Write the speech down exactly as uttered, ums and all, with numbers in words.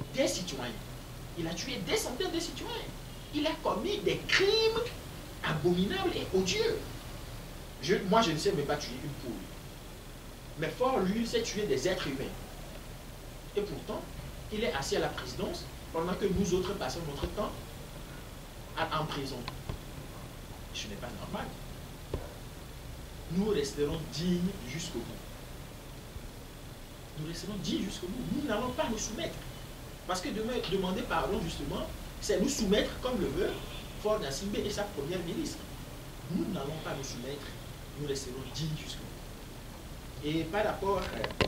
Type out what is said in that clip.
des citoyens. Il a tué des centaines de citoyens. Il a commis des crimes abominables et odieux. Je, moi, je ne sais même pas tuer une poule. Mais fort, lui, sait tuer des êtres humains. Et pourtant, il est assis à la présidence pendant que nous autres passons notre temps à, en prison. Ce n'est pas normal. Nous resterons dignes jusqu'au bout. Nous resterons dignes jusqu'au bout. Nous n'allons pas nous soumettre. Parce que demain, demander pardon, justement, c'est nous soumettre comme le veut Faure Gnassingbé et sa première ministre. Nous n'allons pas nous soumettre. Nous resterons dignes jusqu'au bout. Et par rapport... Euh,